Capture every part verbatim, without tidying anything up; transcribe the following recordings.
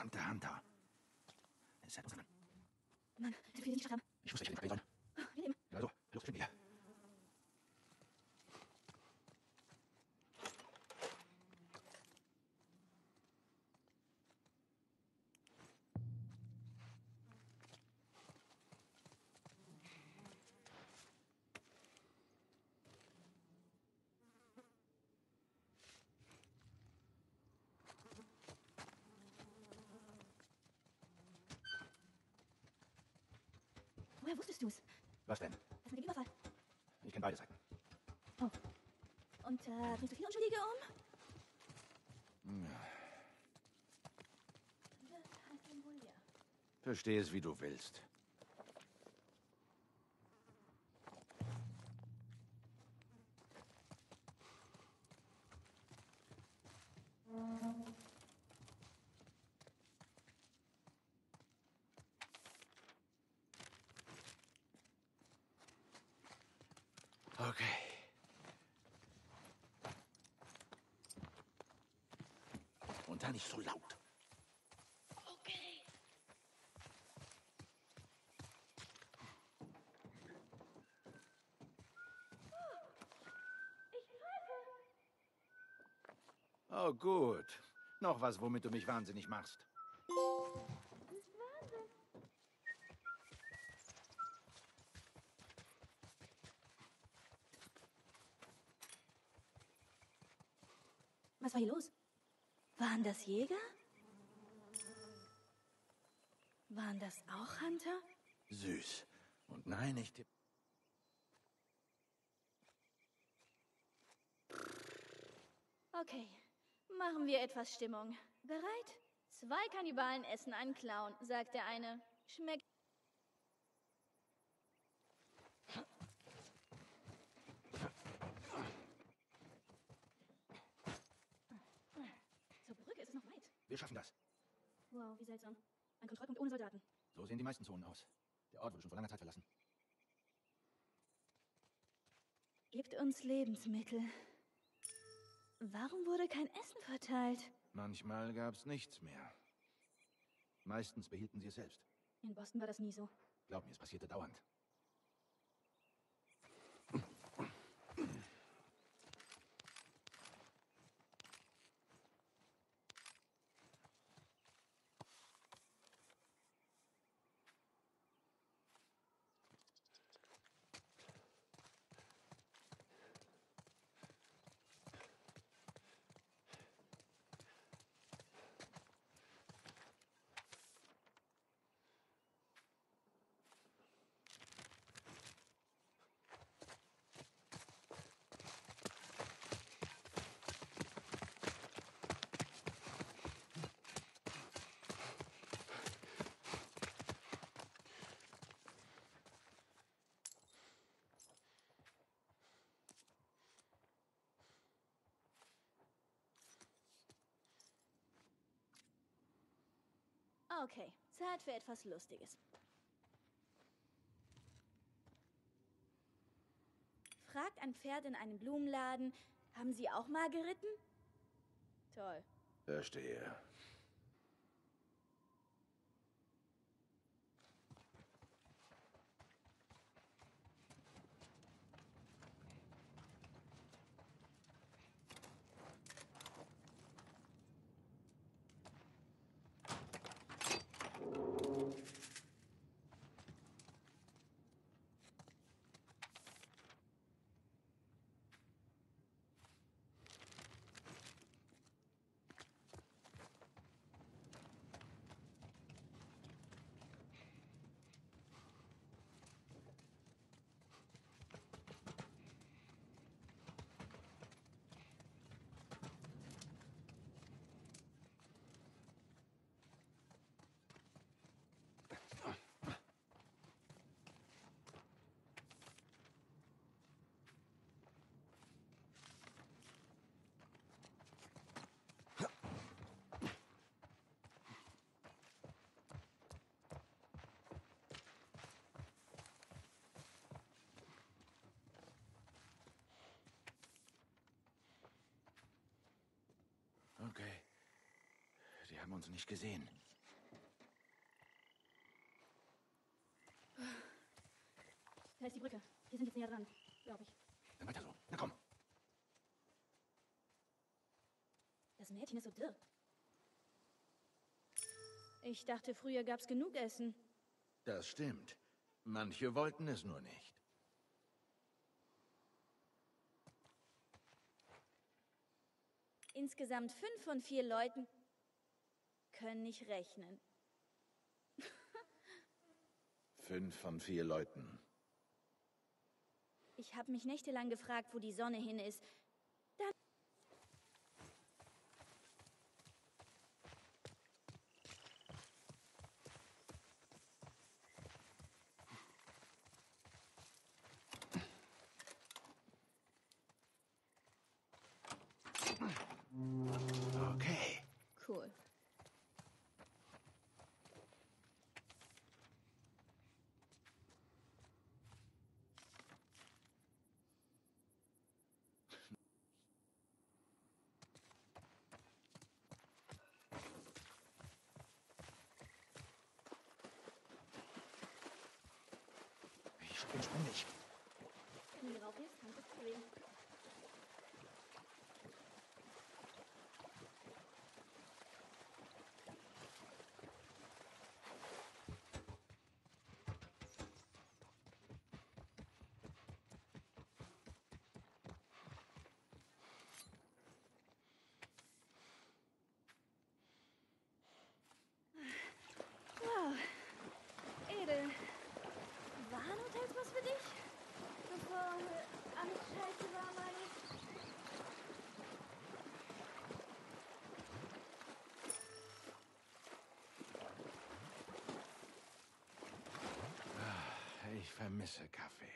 Verdammter Hunter. Es hat uns an. Mann, hätte wir nicht geschafft haben. Ich wusste, ich hätte nicht sollen. Wir nehmen. Also, los, finden wir. Woher wusstest du's? Was denn? Das mit dem Überfall. Ich kenne beide Seiten. Oh. Und, äh, bringst du viele Unschuldige um? Hm, ja. Das heißt ihn wohl ja. Versteh es, wie du willst. Okay. Und dann nicht so laut. Okay. Oh, gut. Noch was, womit du mich wahnsinnig machst. Das ist Wahnsinn. Was war hier los? Waren das Jäger? Waren das auch Hunter? Süß. Und nein, ich tipp. Okay, machen wir etwas Stimmung. Bereit? Zwei Kannibalen essen einen Clown, sagt der eine. Schmeckt. Zur Brücke ist es noch weit. Wir schaffen das. Wow, wie seltsam. Ein Kontrollpunkt ohne Soldaten. So sehen die meisten Zonen aus. Der Ort wurde schon vor langer Zeit verlassen. Gebt uns Lebensmittel. Warum wurde kein Essen verteilt? Manchmal gab's nichts mehr. Meistens behielten sie es selbst. In Boston war das nie so. Glaub mir, es passierte dauernd. Okay, Zeit für etwas Lustiges. Fragt ein Pferd in einem Blumenladen, haben Sie auch mal geritten? Toll. Verstehe. Okay. Die haben uns nicht gesehen. ist die Brücke. Wir sind jetzt näher dran, glaube ich. Dann weiter so. Na komm. Das Mädchen ist so dürr. Ich dachte, früher gab's genug Essen. Das stimmt. Manche wollten es nur nicht. Insgesamt fünf von vier Leuten können nicht rechnen. Fünf von vier Leuten. Ich habe mich nächtelang gefragt, wo die Sonne hin ist. Dann Okay. cool. Ich bin sprungig. Wenn du drauf hilfst, kannst du es drehen. Wow. Edel. Waren Hotels was für dich? Bevor äh, alles scheiße war, meine ich. Ich vermisse Kaffee.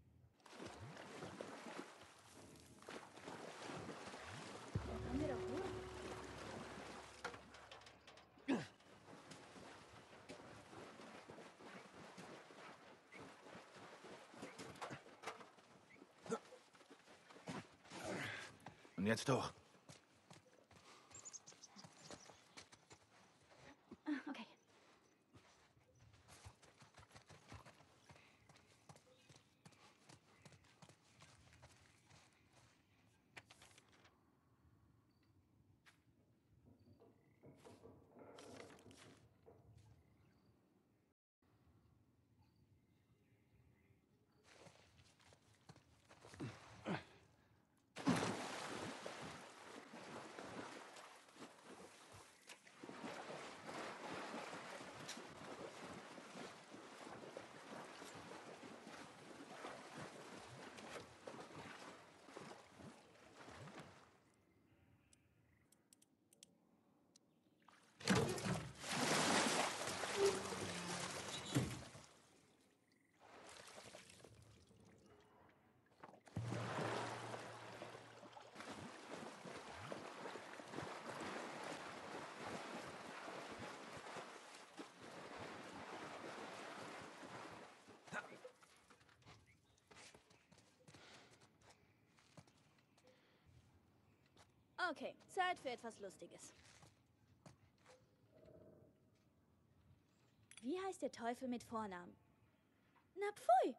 Haben wir doch Ruhe. Und jetzt hoch. Ah, okay. Okay, Zeit für etwas Lustiges. Wie heißt der Teufel mit Vornamen? Na pfui!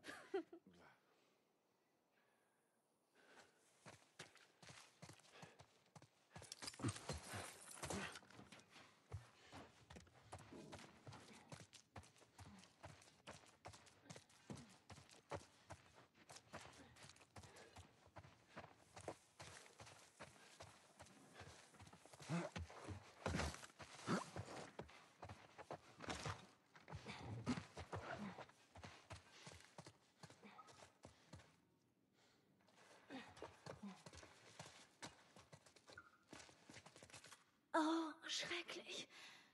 Oh, schrecklich.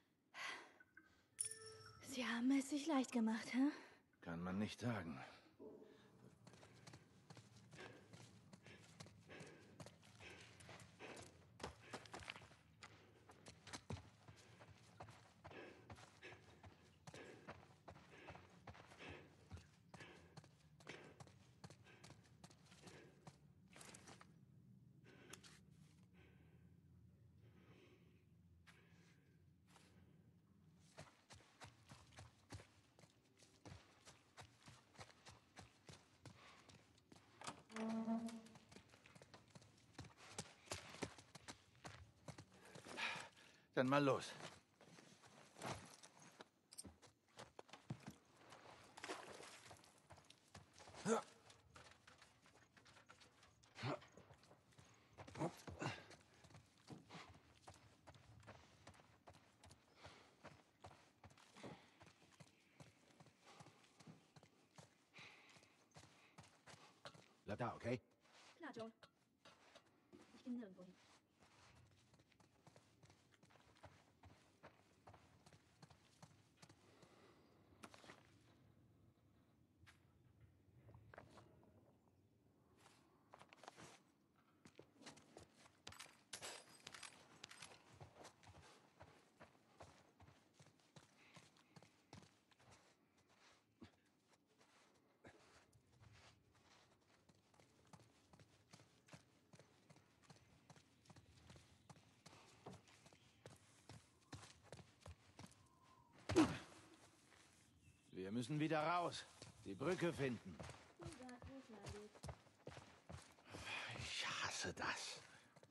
Sie haben es sich leicht gemacht, hä? Kann man nicht sagen. Dann mal los. Bleib da, okay? Klar, Joel. Ich gehe nirgendwo hin. Wir müssen wieder raus. Die Brücke finden. Ich hasse das.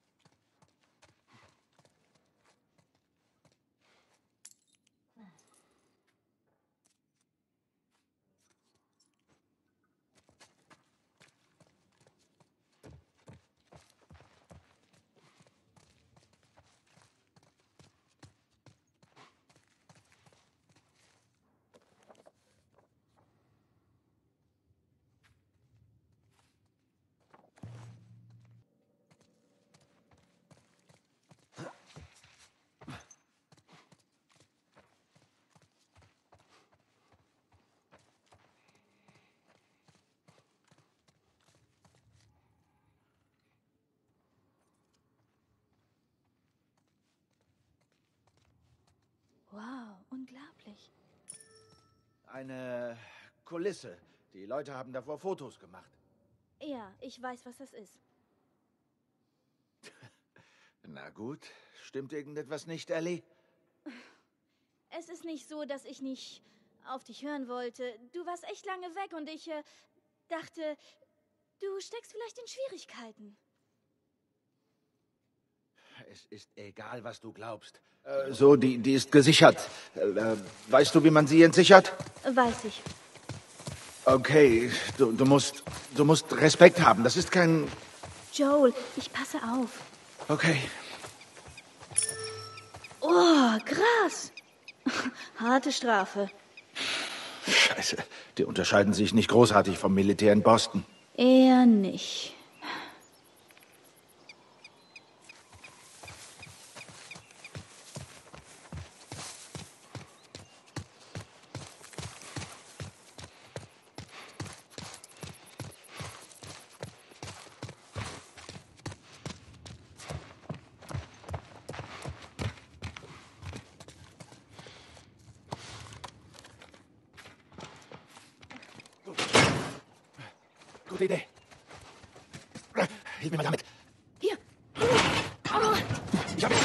Wow, unglaublich. Eine Kulisse. Die Leute haben davor Fotos gemacht. Ja, ich weiß, was das ist. Na gut. Stimmt irgendetwas nicht, Ellie? Es ist nicht so, dass ich nicht auf dich hören wollte. Du warst echt lange weg und ich äh, dachte, du steckst vielleicht in Schwierigkeiten. Es ist egal, was du glaubst. Äh, so, die, die ist gesichert. Äh, weißt du, wie man sie entsichert? Weiß ich. Okay, du, du musst, du musst Respekt haben. Das ist kein... Joel, ich passe auf. Okay. Oh, krass. Harte Strafe. Scheiße, die unterscheiden sich nicht großartig vom Militär in Boston. Eher nicht. Gute Idee. Hilf mir mal damit. Hier. Oh. Ich hab...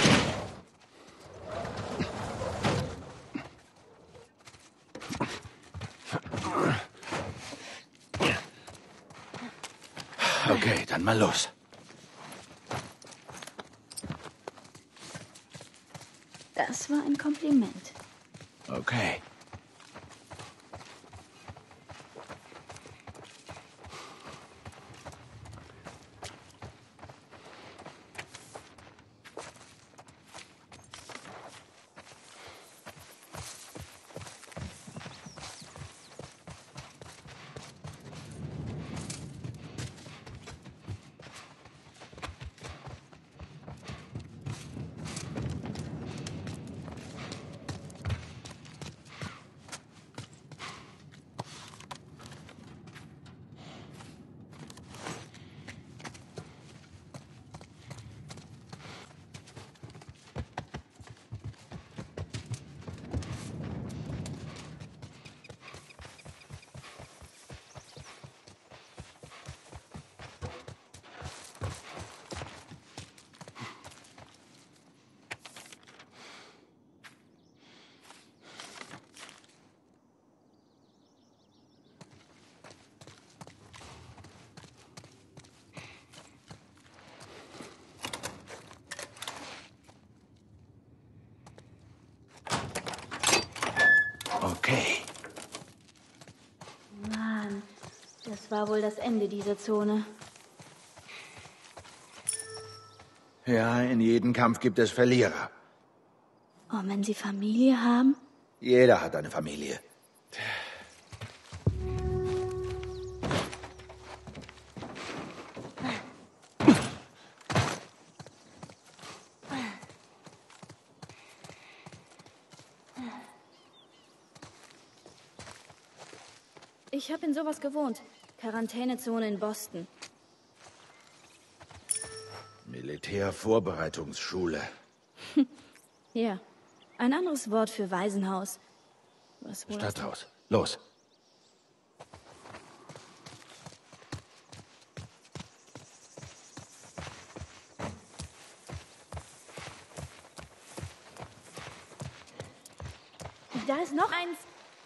Okay, dann mal los. Das war ein Kompliment. Okay. okay. Mann, das war wohl das Ende dieser Zone. Ja, in jedem Kampf gibt es Verlierer. Und wenn sie Familie haben? Jeder hat eine Familie. Ich habe in sowas gewohnt. Quarantänezone in Boston. Militärvorbereitungsschule. Ja, ein anderes Wort für Waisenhaus. Was wohl Stadthaus. Los. Da ist noch eins.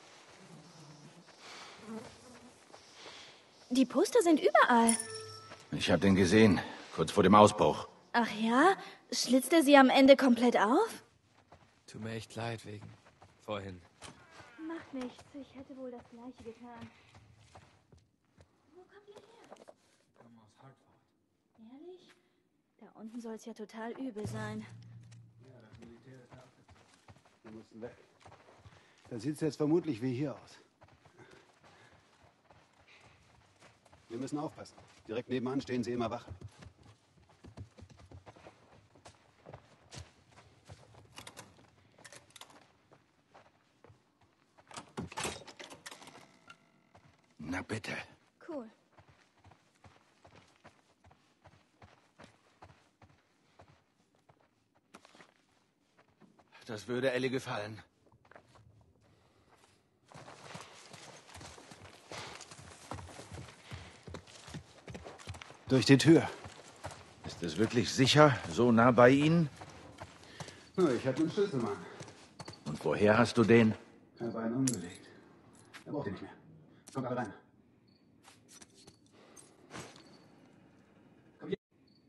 Die Poster sind überall. Ich habe den gesehen, kurz vor dem Ausbruch. Ach ja? Schlitzt er sie am Ende komplett auf? Tut mir echt leid wegen vorhin. Macht nichts, ich hätte wohl das Gleiche getan. Wo kommt ihr her? Komm aus Hartford. Ehrlich? Da unten soll es ja total übel sein. Ja, das Militär ist da abgezogen. Wir mussten weg. Da sieht es jetzt vermutlich wie hier aus. Wir müssen aufpassen. Direkt nebenan stehen sie immer Wache. Na bitte. Cool. Das würde Ellie gefallen. Durch die Tür. Ist es wirklich sicher, so nah bei Ihnen? Oh, ich habe einen Schlüssel, Mann. Und woher hast du den? Ich habe einen umgelegt. Er braucht ihn nicht mehr. Kommt alle rein. Komm hier.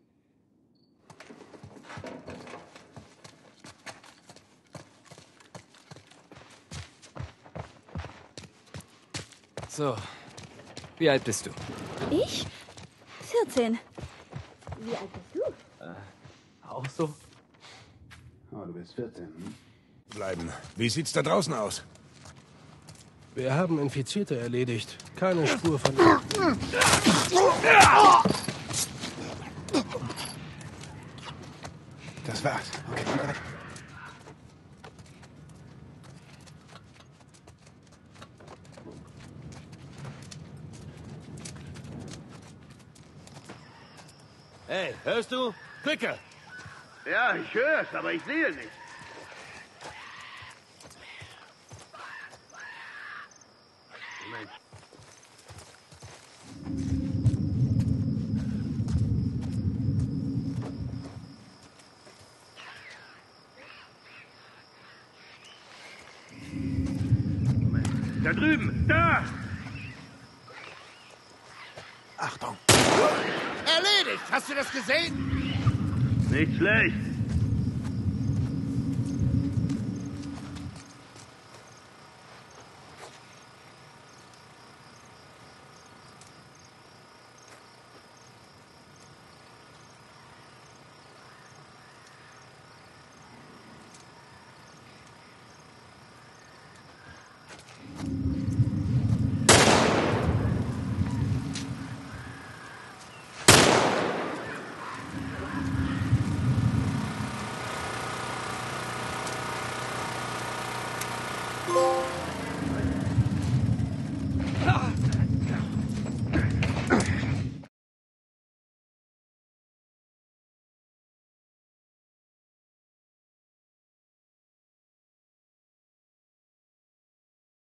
So, wie alt bist du? Ich? vierzehn. Wie alt bist du? Auch so? Oh, du bist vierzehn, hm? Bleiben. Wie sieht's da draußen aus? Wir haben Infizierte erledigt. Keine Spur von... Das war's. Okay, komm rein. Hey, hörst du? Quicker! Ja, ich hör's, aber ich sehe nicht. Moment. Moment. Da drüben, da! Achtung! Erledigt! Hast du das gesehen? Nicht schlecht.